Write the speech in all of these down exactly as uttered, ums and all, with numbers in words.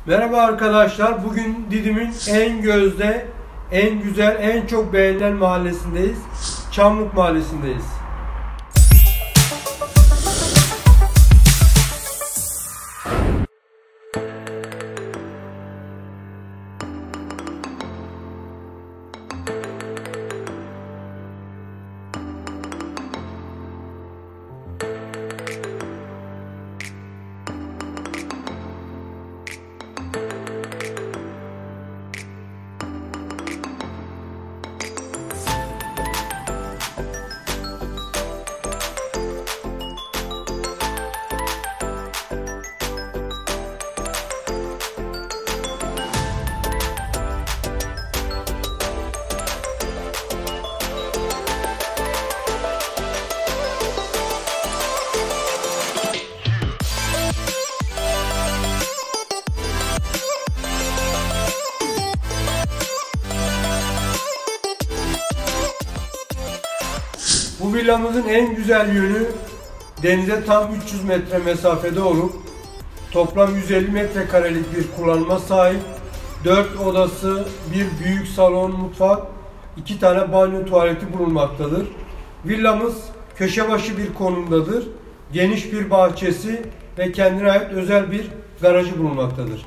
Merhaba arkadaşlar. Bugün Didim'in en gözde, en güzel, en çok beğenilen mahallesindeyiz. Çamlık Mahallesi'ndeyiz. Bu villamızın en güzel yönü denize tam üç yüz metre mesafede olup toplam yüz elli metrekarelik bir kullanıma sahip, dört odası, bir büyük salon, mutfak, iki tane banyo tuvaleti bulunmaktadır. Villamız köşe başı bir konumdadır. Geniş bir bahçesi ve kendine ait özel bir garajı bulunmaktadır.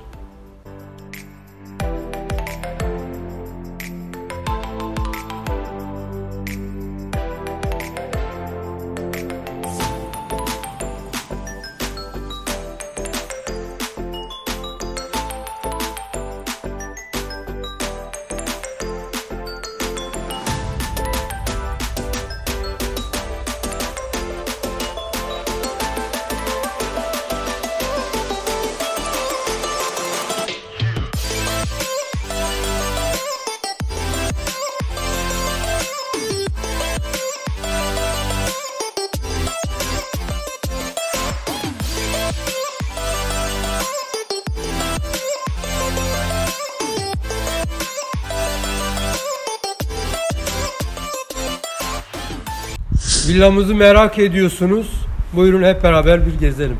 Villamızı merak ediyorsunuz. Buyurun hep beraber bir gezelim.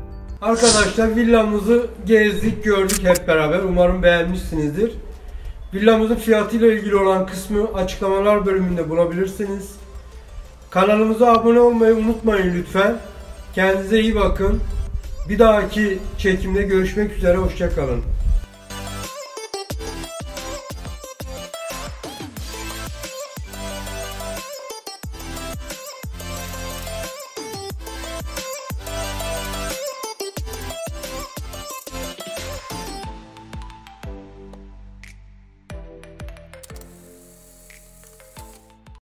Arkadaşlar villamızı gezdik, gördük hep beraber. Umarım beğenmişsinizdir. Villamızın fiyatıyla ilgili olan kısmı açıklamalar bölümünde bulabilirsiniz. Kanalımıza abone olmayı unutmayın lütfen. Kendinize iyi bakın. Bir dahaki çekimde görüşmek üzere. Hoşça kalın.